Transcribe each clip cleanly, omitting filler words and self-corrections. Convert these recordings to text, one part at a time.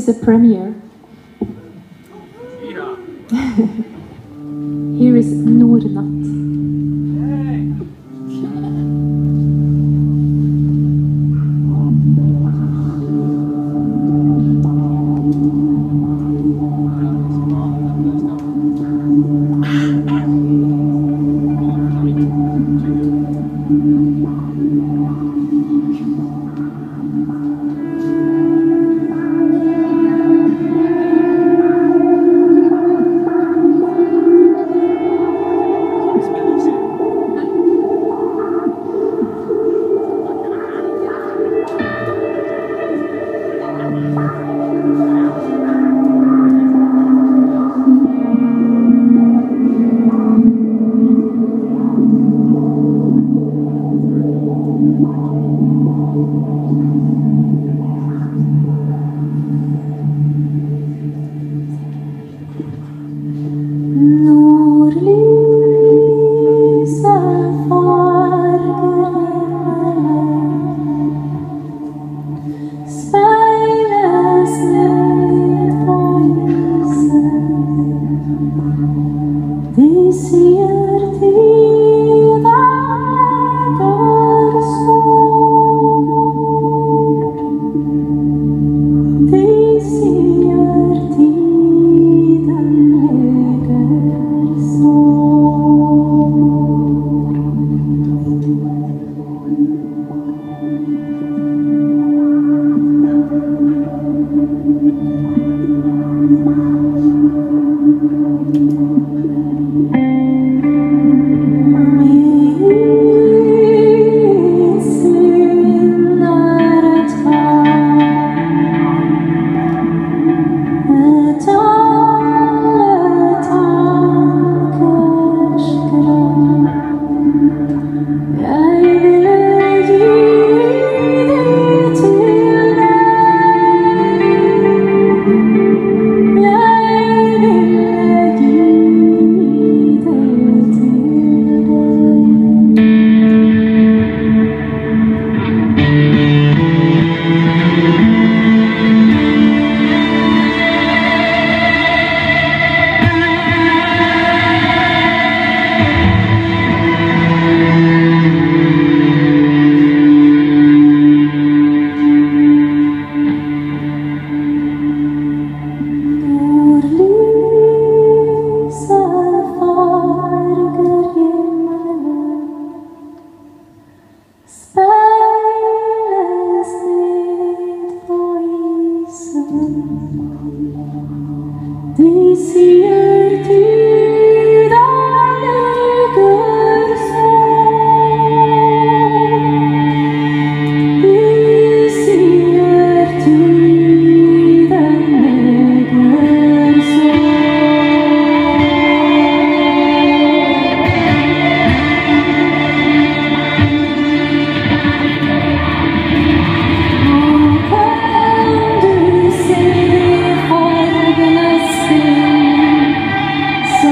a premiere. Here is Nordnatt. So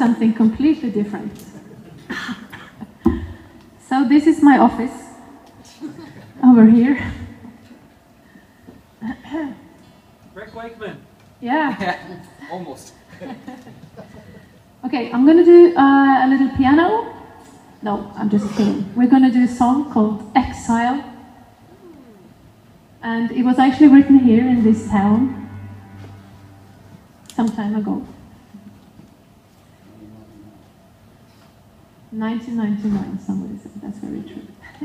something completely different. So this is my office over here. Rick Wakeman. Yeah. Almost. Okay, I'm going to do a little piano. No, I'm just kidding. We're going to do a song called Exile. And it was actually written here in this town some time ago. 1999, somebody said. That's very true.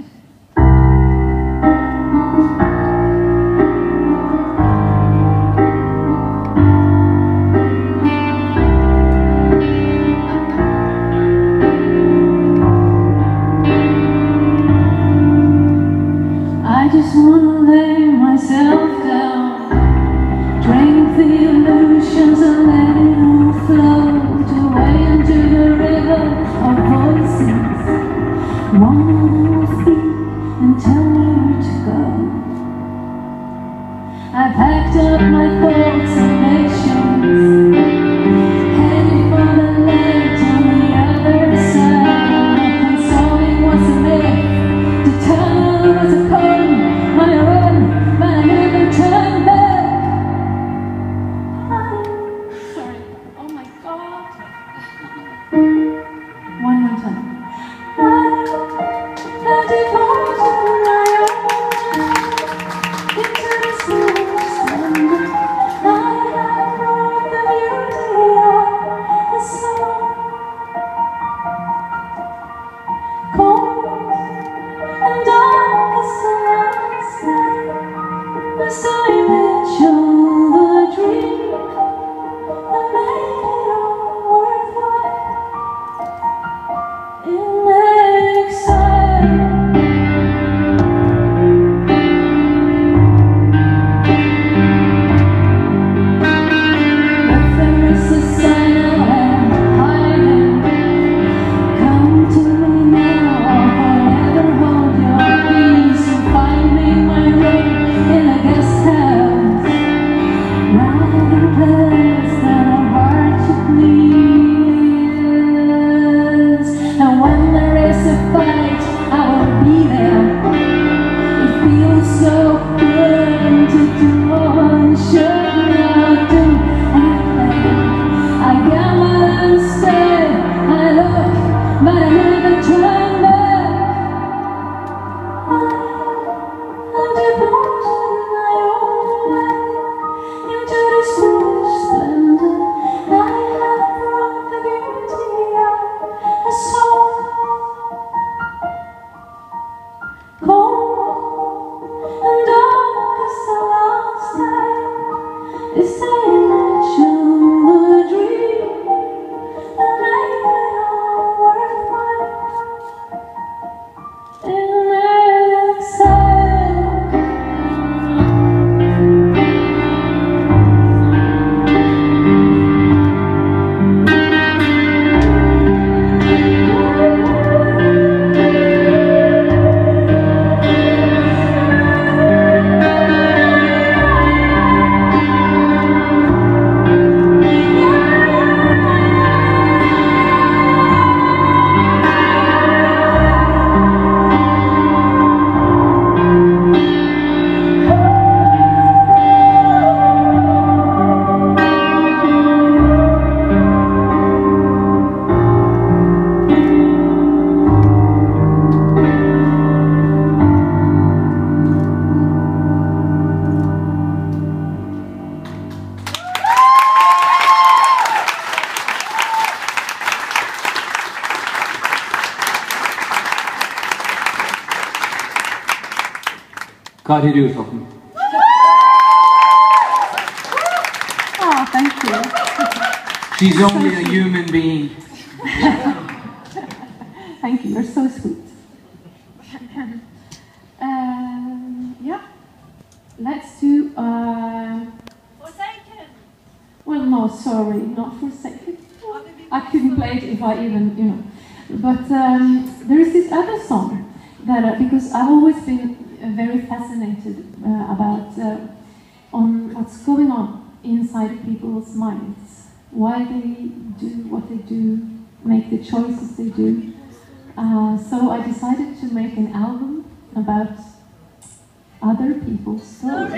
I just wanna lay myself down, drink the illusions and let it all float away into the river of voices. One will speak and tell me where to go. I packed up my thoughts and patience, headed for the light on the other side. Consoling what's a myth, to tell what's a con. I run, but I never turn back. Sorry, oh my God. One more time. Kan je duur stoppen? Oh, thank you. She's only a human being. Thank you, you're so sweet. Yeah, let's do. Forsaken. Well, no, sorry, not Forsaken. I couldn't play it if I even, you know. But there is this other song that, because I've always been very fascinated about on what's going on inside people's minds why they do what they do, make the choices they do. So I decided to make an album about other people's stories.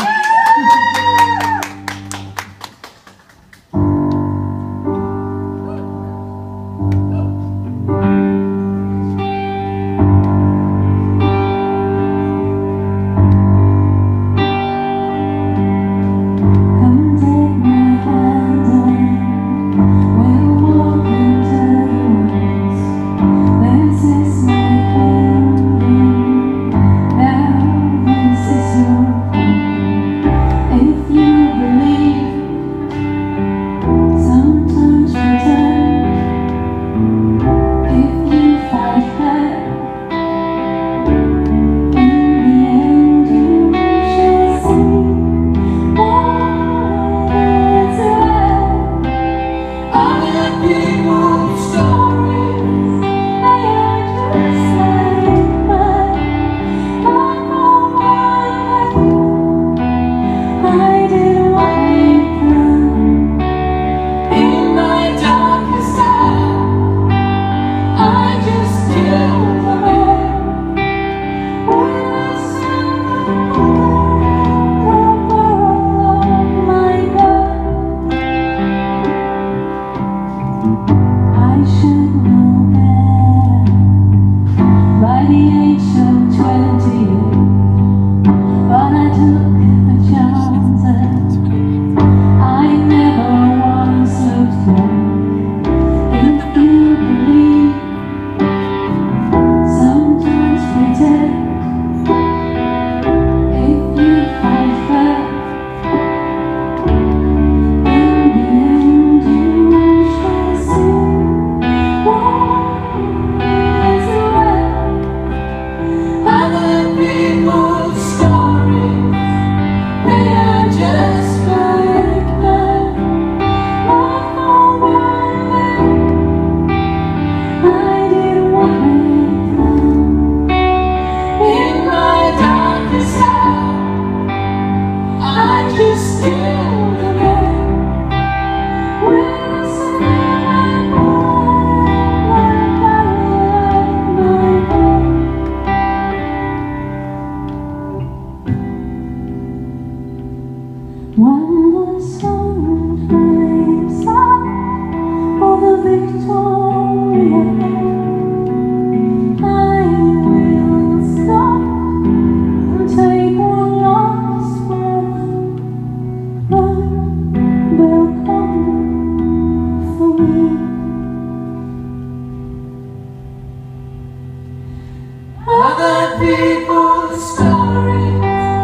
Other people's stories,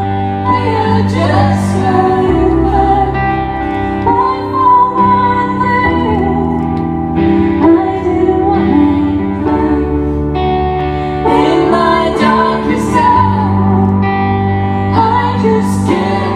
they are just like mine. One for one thing, I did what I planned. In my darkest hour, I just can't.